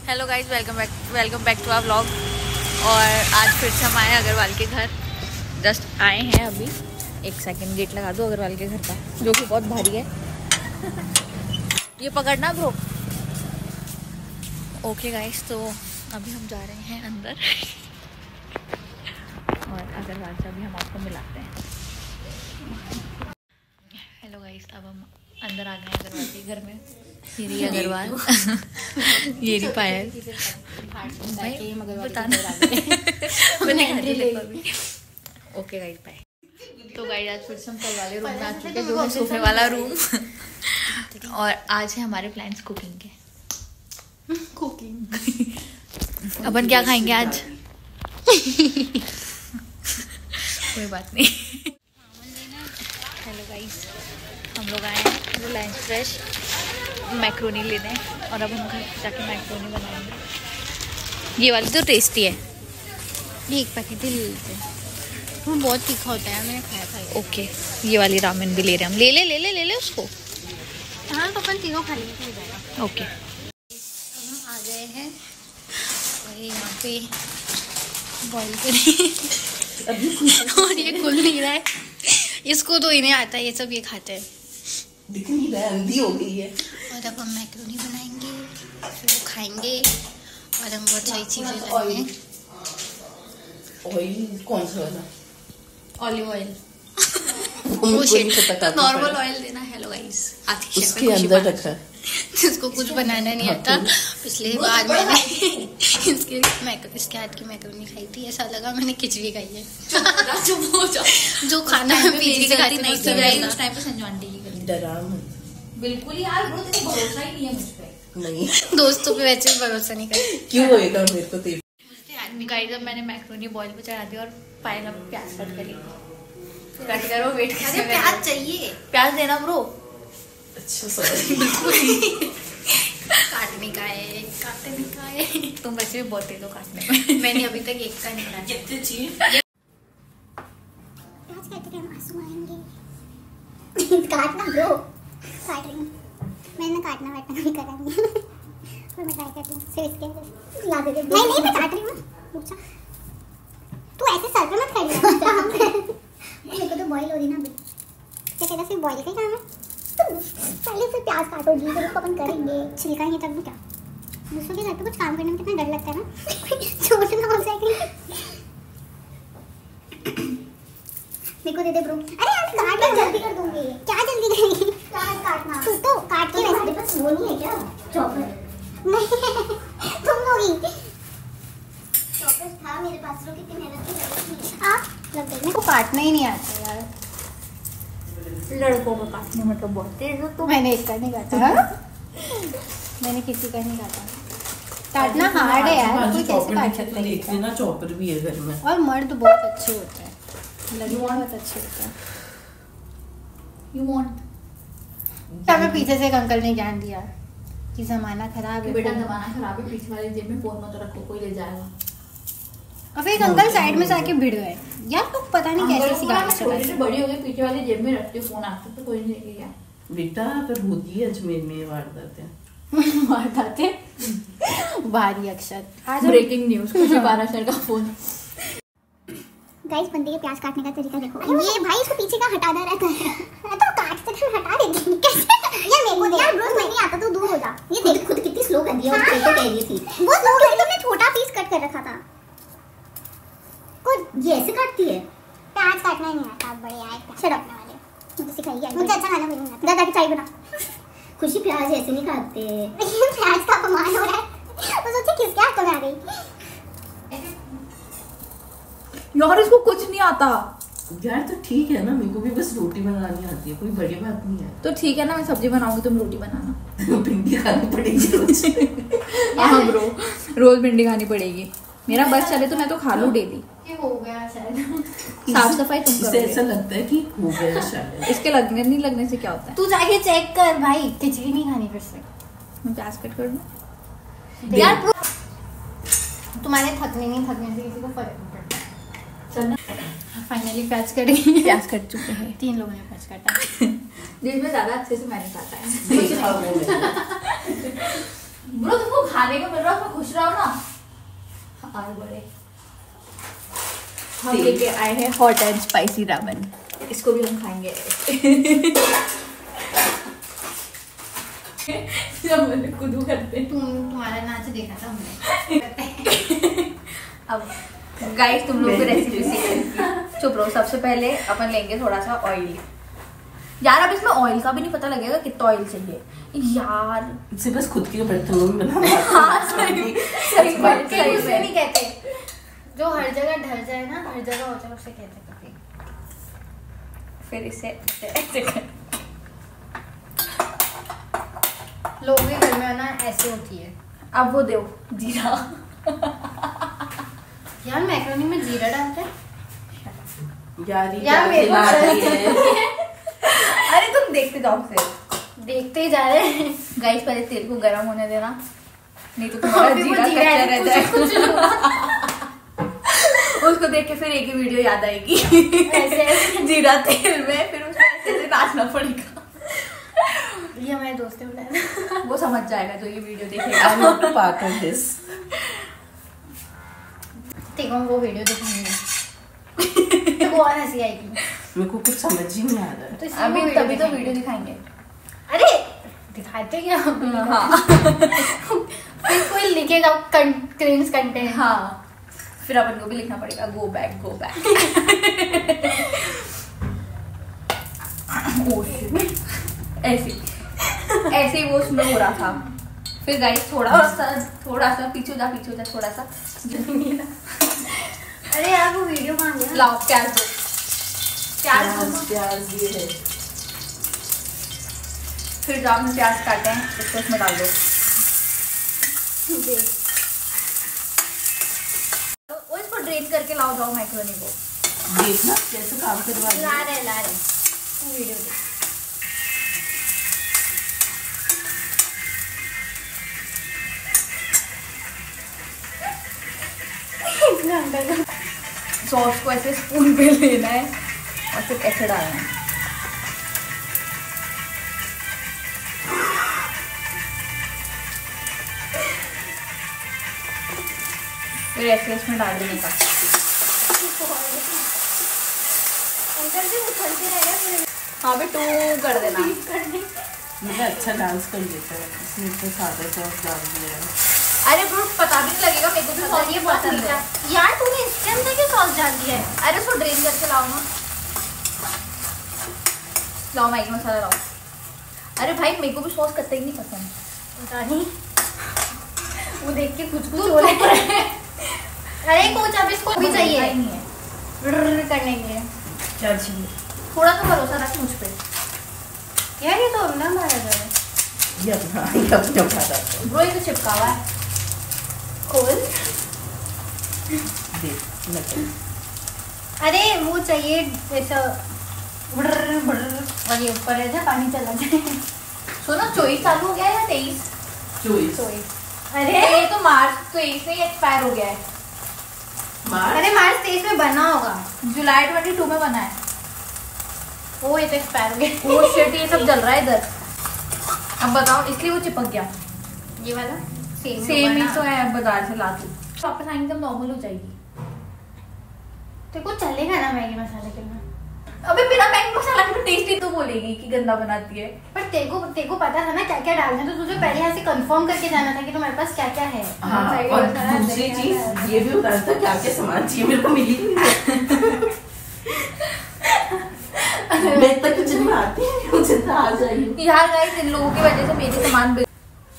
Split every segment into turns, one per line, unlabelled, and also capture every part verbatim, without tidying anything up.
Hello guys, welcome back welcome back to our vlog. और आज फिर से हम आए अग्रवाल के घर। जस्ट आए हैं अभी। एक सेकंड गेट लगा दो अग्रवाल के घर का, जो कि बहुत भारी है। ये पकड़ना ब्रो। ओके गाइज, तो अभी हम जा रहे हैं अंदर और अग्रवाल से अभी हम आपको मिलाते हैं। हेलो गाइज, अब हम अंदर आ गए हैं अग्रवाल के घर में। ये रही अग्रवाल, ये रही पायल। Okay guys, bye. तो गाइज आज फिर से हम कल वाले रूम में आ चुके हैं, जो है सोफे वाला रूम। और आज है हमारे प्लान्स कुकिंग के। कुकिंग अपन क्या खाएंगे आज? कोई बात नहीं। हेलो गाइज, हम लोग आए हैं रिलायंस फ्रेश मैक्रोनी लेने और अब हम घर जाके मैक्रोनी बनाएंगे। ये वाली तो टेस्टी है।
एक पैकेट ही ले लेते हैं, वो बहुत तीखा होता है, मैंने खाया था।
ओके, ये वाली रामेन भी ले रहे हैं हम। ले ले ले ले ले ले उसको।
हाँ तो अपन तीखा खा लेंगे।
ओके,
हम आ गए हैं और यहाँ पे बॉईल करें और ये खुल नहीं रहा है। इसको तो इन्हें आता है, ये सब ये खाते हैं।
दिख नहीं रहा, अंधी हो गई है।
और अब हम मैक्रोनी बनाएंगे, फिर वो खाएंगे और हम बहुत सारी चीज़ें लाएंगे।
ऑयल कौन सा वाला?
ऑलिव ऑयल,
वो
नॉर्मल ऑयल देना। हेलो गाइस,
उसके अंदर रखा है
जिसको कुछ बनाना नहीं आता। पिछले बार मैंने इसके मैक इसके हाथ की मैक्रोनी खाई थी, ऐसा लगा मैंने खिचड़ी खाई है। जो खाना मैं पीजी से खाती नहीं थी उस टाइम पे संजू आंटी की करती।
डरा
बिल्कुल यार, वो तेरे भरोसा ही नहीं है मुझ पे।
नहीं,
दोस्तों पे वैसे भी भरोसा नहीं करती।
क्यों होएगा मेरे को तेरे?
गाइस, अब मैंने मैक्रोनी बॉईल पे चढ़ा दी और पायल अब प्याज कट करेगी। कट करो, वेट कर।
अरे प्याज चाहिए,
प्याज देना ब्रो।
अच्छा सॉरी।
काटने का है, काटने का है।
तुम वैसे भी बहुत तेज हो काटने में।
मैंने अभी तक एक का नहीं काटा।
कितने चाहिए?
प्याज काटते टाइम आंसू आएंगे। काटना ब्रो, काट रही हूँ। मैंने काटना वाटना भी करा नहीं है। और मैं ट्राई कर रही हूँ सिर्फ इसके ला दे दे। नहीं नहीं, मैं काट रही हूँ। रुक जा, तू ऐसे सर पे मत खड़ी। मेरे को तो बॉईल हो रही ना अभी। क्या कहता सिर्फ बॉईल का ही काम है? तो पहले फिर प्याज काटोगी, फिर उसको अपन करेंगे, छिलका ही तब भी क्या। दूसरों के घर पे कुछ काम करने में कितना डर लगता है ना, छोड़ ना हो जाए। मेरे को दे दे ब्रो। अरे यार काट के जल्दी कर दूंगी। क्या जल्दी करेंगी? प्याज काटना तू तो काट के। वैसे पास वो नहीं है क्या चॉपर? नहीं, तुम लोगी। चॉपर था मेरे पास, रो कितनी मेहनत की जरूरत नहीं है। आप लग गई। मेरे को काटना ही नहीं आता यार।
लड़कों को काटने में तो बहुत तेज हो।
तो मैंने एक का नहीं काटा। मैंने किसी का नहीं काटा। काटना हार्ड है यार, कोई कैसे काट सकता है?
देख लेना, चॉपर भी है घर में।
और मर्द बहुत अच्छे होते हैं, लड़के बहुत अच्छे होते हैं।
You want?
तब मैं पीछे से एक अंकल ने ज्ञान दिया कि जमाना खराब है।
बेटा जमाना खराब है, पीछे वाली जेब में फोन मत रखो, कोई ले जाएगा।
और फिर एक अंकल साइड में से आके भिड़ गए यार। तो पता नहीं कैसे सिखा
छोटी बड़ी हो गई, पीछे वाली जेब में रखती हूँ फोन, आपसे तो कोई नहीं लेके गया।
बेटा पर होती है अजमेर में वारदातें।
वारदातें भारी अक्षर। आज
ब्रेकिंग न्यूज, खुशी पाराशर का फोन।
गाइस, बंदे के प्याज काटने का तरीका देखो। ये भाई इसको पीछे का हटाना रहता है। तो काटते फिर हटा देती कैसे? यार मेरे को दे यार ब्रो, मैं नहीं आता तो दूर हो जा। ये देख खुद कितनी स्लो कर दिया। और तेरे को कह रही थी वो स्लो है, तुमने छोटा पीस कट कर रखा था। को ये ऐसे काटती है? प्याज काटना नहीं आता, बढ़िया है प्याज काटने वाले। मुझे सिखाई है, मुझे अच्छा खाना भी नहीं आता। दादा की चाय बना। खुशी प्याज ऐसे नहीं काटते। प्याज का अपमान हो रहा है। वो सोचे किसके हाथ में आ गई।
यार इसको कुछ नहीं आता
यार। तो ठीक है ना, मेरे को भी बस रोटी बनानी आती है, कोई बड़ी बात नहीं है।
तो ठीक है ना, मैं सब्जी बनाऊंगी, तुम रोटी बनाना।
भिंडी खानी पड़ेगी रोज।
हाँ ब्रो, रोज भिंडी खानी पड़ेगी। मेरा बस चले तो मैं तो खा लूं डेली।
ये हो गया शायद।
साफ सफाई तुम
करोगे। ऐसा लगता है कि हो गया शायद।
इसके लगने नहीं लगने से क्या होता है?
तू जाके चेक कर भाई, खिचड़ी नहीं खानी फिर से।
मैं प्याज कट कर दूं
यार? तुम्हारे थकने नहीं थकने से किसी को फर्क नहीं पड़ता। चल फाइनली प्याज कट गई।
प्याज कट चुके हैं,
तीन लोगों ने प्याज काटा।
जिसमें ज्यादा अच्छे से मैंने काटा है। ब्रो तुमको खाने को मिल रहा है उसमें खुश रहो ना। और बड़े हम लेके आए हैं हॉट एंड स्पाइसी रामेन, इसको भी हम खाएंगे। जब मैंने कुदू करते
तुम तुम्हारा नाच देखा था हमने।
अब गाइस तुम लोग को रेसिपी सीख। चुप रहो। सबसे पहले अपन लेंगे थोड़ा सा ऑयल। यार अब इसमें ऑयल का भी नहीं पता लगेगा कितना ऑयल चाहिए यार।
इसे बस खुद के बर्तनों में बनाना।
हाँ सही सही बात
कहीं
सही
उसमें नहीं
बात।
कहते, जो हर जगह ढल जाए ना, हर जगह हो जाए उसे कहते कभी।
फिर इसे ऐसे कर।
लोगों के घर में ना ऐसे होती है।
अब वो दो जीरा।
यार मैक्रोनी में जीरा डालते हैं।
यार ये
यार
क्या
मेरे को
खिला रही है।
अरे तुम देखते जाओ फिर।
देखते ही जा रहे हैं।
गाइस पहले तेल को गर्म होने देना, नहीं तो तुम्हारा
अभी वो
जीरा
जीरा
कच्चा
है,
रहता
कुछ-
है। उसको देख के फिर एक ही वीडियो याद आएगी।
ऐसे ऐसे।
जीरा तेल में, फिर उसको ऐसे ऐसे नाचना पड़ेगा।
ये हमारे दोस्त ने बनाया।
वो समझ जाएगा जो ये वीडियो
I'm
देखेगा।
not a part of this.
ठीक है, वो वीडियो दिखाएंगे तो बहुत हंसी आएगी।
मेरे को कुछ समझ ही नहीं आ रहा है।
तो इसलिए
अभी
वो
तभी तो
दिखाएंगे।
वीडियो दिखाएंगे।
अरे दिखाते क्या?
हाँ
फिर कोई लिखेगा क्रिंज कंटेंट।
हाँ फिर अपन को भी लिखना पड़ेगा गो बैक गो बैक। ऐसे ऐसे ही वो उसमें हो रहा था। फिर गाइस थोड़ा सा थोड़ा सा पीछे जा पीछे जा थोड़ा सा।
अरे यार वो वीडियो कहाँ गया?
लाओ प्याज दो। प्याज
प्याज
दो।
प्याज ये है।
फिर जो आपने प्याज काटे हैं उसको उसमें डाल दो।
देख।
वो इसको ड्रेन करके लाओ जाओ मैक्रोनी को।
देखना कैसे काम करवा रही
ला
है।
रहे ला रहे वो वीडियो देख।
सॉस को ऐसे स्पून पे लेना है और फिर ऐसे डालना है। फिर ऐसे इसमें डाल देने का।
अंकल जी उछलते रह गया मेरे।
हाँ भी टू कर देना।
मुझे अच्छा डांस कर लेता है, इसमें तो सादा सॉस डाल दिया है।
अरे ब्रो पता भी नहीं लगेगा मेरे को भी सॉस ये पसंद है।
यार तूने इसके अंदर क्यों सॉस डाल दिया है?
अरे उसको ड्रेन करके लाओ ना। लाओ मैगी मसाला लाओ। अरे भाई मेरे को भी सॉस कतई नहीं पसंद।
पता नहीं, वो देख के कुछ कुछ हो रहा है। अरे कोच अब इसको भी चाहिए
ही नहीं है।
रुर्र करने के लिए।
क्या चाहिए?
थोड़ा तो भरोसा रख मुझ पे।
यार ये तो अपना मारा जा रहा है।
ये अपना ये अपना खाता है।
ब्रो ये तो चिपका हुआ है।
खोल।
देख मतलब
अरे वो चाहिए ऐसा बुर्र बुर्र और ये ऊपर है, जा पानी चला जाए।
सुनो चौबीस चालू हो गया है या तेईस?
चॉइस
अरे
ये तो मार्च तेईस में एक्सपायर हो गया है।
मार्च
अरे मार्च तेईस में बना होगा।
जुलाई बाईस में बना है।
वो ये तो एक्सपायर हो गया।
वो शिट ये सब जल रहा है इधर। अब बताओ इसलिए वो चिपक गया।
ये वाला सेम
सेम ही तो है बाजार से लाती। वापस आएंगे तब नॉर्मल हो जाएगी।
तेरे को चलेगा ना मैगी मसाला के बिना?
अबे बिना मैगी मसाला के तो टेस्टी तो बोलेगी कि गंदा बनाती है।
पर तेरे को तेरे को पता था ना क्या क्या डालना है, तो तुझे पहले यहाँ से कंफर्म करके जाना था कि तुम्हारे पास क्या क्या है।
हाँ,
सही
और
बात है,
दूसरी
सही
चीज
बात है।
ये भी बताना था क्या क्या सामान चाहिए, मेरे को मिली ही नहीं। मैं तक किचन में आती है, मुझे तो आ जाइए।
यार गाइस इन लोगों की वजह से मेरे सामान बिक-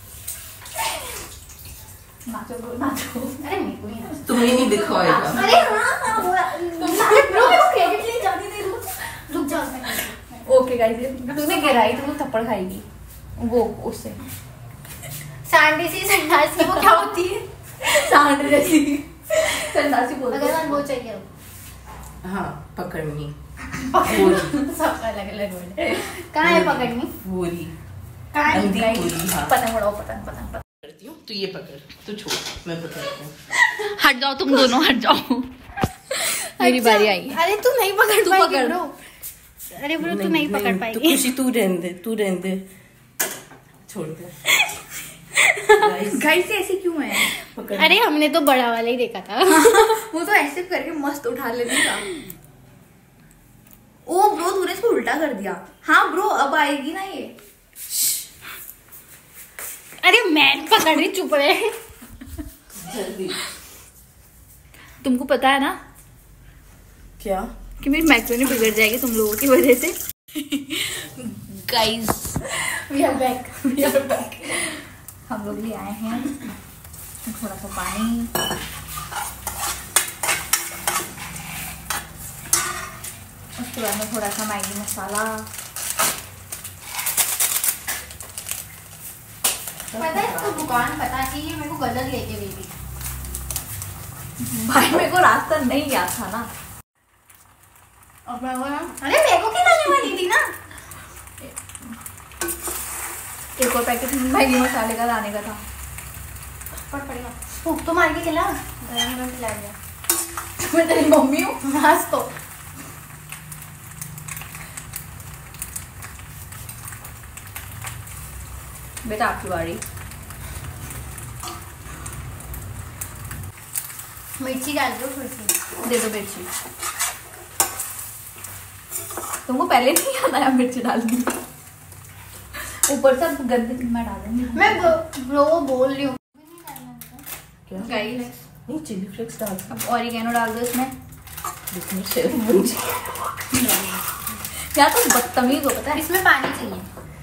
नाचो ब्रो नाचो।
अरे मेरे को नहीं आता।
तुम्हें नहीं दिखाएगा।
अरे हाँ हाँ वो अरे ब्रो मेरे को क्रेडिट ले जाने दे। रुक रुक जाओ मैं।
ओके गाइस तूने गिराई तो तू थप्पड़ खाएगी वो उससे।
सांडी सी संडास की वो क्या होती है?
सांड जैसी संडासी बोलते
अगर
हैं।
वो चाहिए
हाँ पकड़नी
सबका अलग अलग वर्ड है। कहाँ है पकड़नी?
पूरी
कहाँ है?
अंधी
गाइस,
पूरी। हाँ
पतंग उड़ाओ पतंग पतंग पतंग।
करती हूँ, तू ये पकड़, तू छोड़, मैं पकड़ती हूँ।
हट जाओ तुम दोनों हट जाओ। मेरी बारी आई है।
अरे तू नहीं पकड़
तू
पाएगी
पकड़।
ब्रो। अरे ब्रो तू नहीं पकड़
तू
पाएगी।
खुशी तू रहने दे, तू रहने दे, छोड़ दे।
गाइस ऐसे क्यों है?
अरे हमने तो बड़ा वाला ही देखा था।
वो तो ऐसे करके मस्त उठा लेती था। ओ ब्रो तूने इसको उल्टा कर दिया। हाँ ब्रो अब आएगी ना ये।
अरे मैं पकड़ रही, चुप रहे।
जल्दी।
तुमको पता है ना
क्या
कि मेरी मैक्रोनी बिगड़ जाएगी तुम लोगों की वजह से। Guys
we are back, we are back.
हम लोग ले आए हैं थोड़ा सा पानी, उसके बाद में थोड़ा सा मैगी मसाला।
पता है इसको दुकान पता थी, ये मेरे को गलत लेके गई थी।
भाई मेरे को रास्ता नहीं याद था ना।
और मैं बोला अरे मेरे को खिलाने वाली थी ना।
एक और पैकेट मैगी मसाले का लाने का था।
पड़ पड़ेगा भूख तो मार के खिला, मैं खिला दिया।
मैं तेरी मम्मी हूँ।
हंस तो
बेटा आपकी बारी।
मिर्ची डाल दो थोड़ी सी।
दे दो मिर्ची। तुमको पहले नहीं याद आया मिर्ची डालनी? ऊपर से गंदे मैं डालूंगी।
मैं ब्रो वो बोल रही हूँ।
क्या
गाइस
नहीं चिली फ्लेक्स डाल
अब ऑरिगेनो डाल दो इसमें।
इसमें शेफ बन जाए।
क्या तुम बदतमीज हो पता है।
इसमें पानी चाहिए।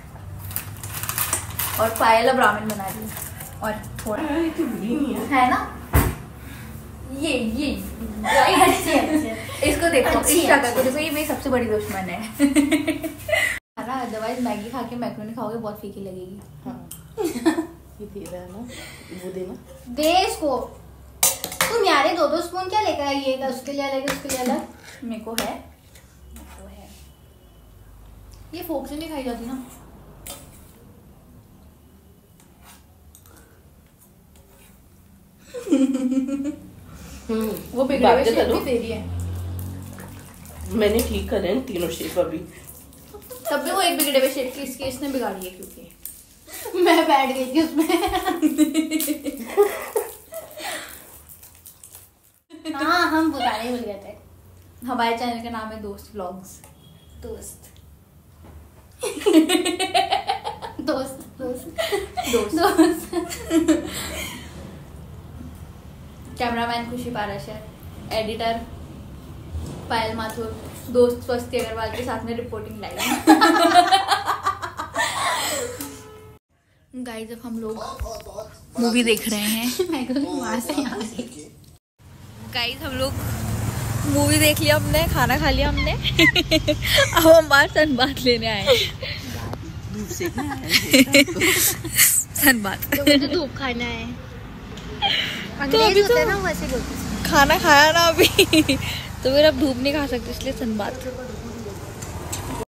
और पायल अब रामेन बना रही है। और थोड़ा
ये तो बुरी नहीं है।
है ना ये ये
अच्छी अच्छी
इसको देखो,
अच्छी
इस
है,
शक्ल को
अच्छी।
देखो, ये मेरी सबसे बड़ी दुश्मन है। ना अदरवाइज मैगी खा के मैक्रोनी खाओगे बहुत फीकी लगेगी।
हाँ ये दे रहा है ना, वो देना।
दे इसको। तुम यारे दो दो स्पून क्या लेकर आइएगा, उसके लिए अलग उसके लिए अलग।
मेरे को है
वो है ये फोक से नहीं खाई जाती ना।
हम्म
वो बिगड़े हुए
बातें
शेप
करो।
भी तेरी है।
मैंने ठीक करे हैं तीनों शेप अभी।
तब भी वो एक बिगड़े हुए शेप की इसकी इसने बिगाड़ी है क्योंकि
मैं बैठ गई थी उसमें। हाँ हम बुलाने भूल गए थे।
हमारे चैनल का नाम है दोस्त व्लॉग्स।
दोस्त दोस्त दोस्त
दोस्त
दोस्त।
कैमरामैन खुशी पारस है, एडिटर पायल माथुर, दोस्त स्वस्ति अग्रवाल के साथ में रिपोर्टिंग लाइव। गाइस अब हम लोग मूवी देख रहे हैं।
मैं को वहां से यहाँ से
गाइस हम लोग मूवी देख लिया हमने, खाना खा लिया हमने। अब हम बाहर सनबाथ लेने आए।
धूप सेकना है।
सनबाथ
तो मुझे धूप खाना है।
तो अभी
होता है
तो
ना वैसे बोलते हैं।
खाना खाया ना अभी। तो फिर अब धूप नहीं खा सकते इसलिए सनबाथ।